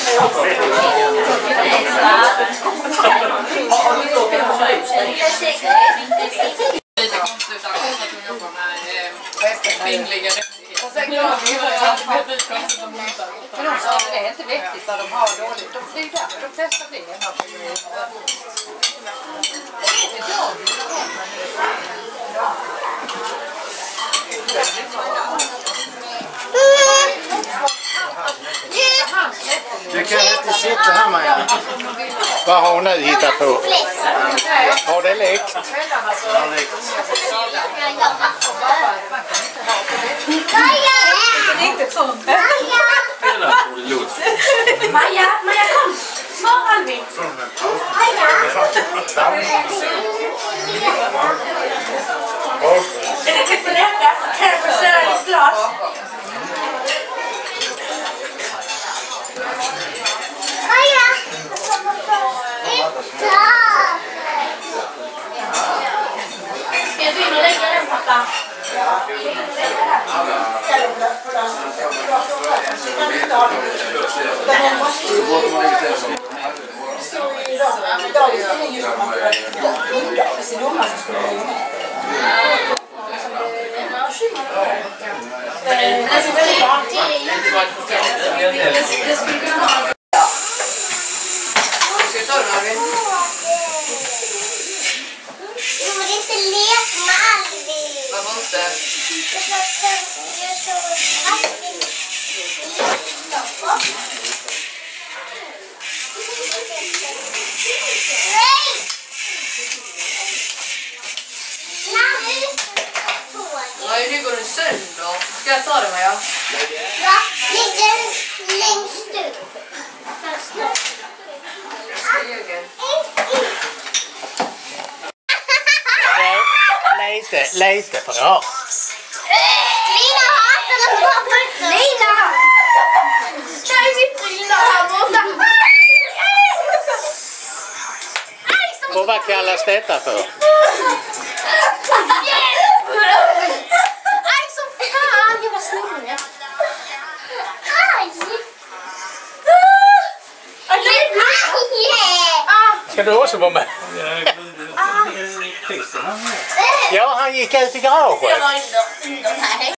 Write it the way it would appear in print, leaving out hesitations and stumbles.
Lite konstigt att hon jobbar med kvinnliga rättigheter. Det är inte vettigt när de har dåligt. Det är därför de testar det. Du kan inte sitta här med. Vad har hon nu hittat på? Har det läckt? Maja, kom! Svar Alvin! Är det typ på detta? Kan jag få köra ditt glas? Maja! Ska jag vinna och lägga den, pappa? Nu går den sönder. Ska jag ta det med? Ja, ligger längst ut. Lite bra. Lina hatar att ta fötter. Lina! Där sitter Lina här borta. Och vad kallas detta för? Aj, som fan! Jag var snurrig. Aj! Ska du också vara med? Ja, han gick ut i garaget.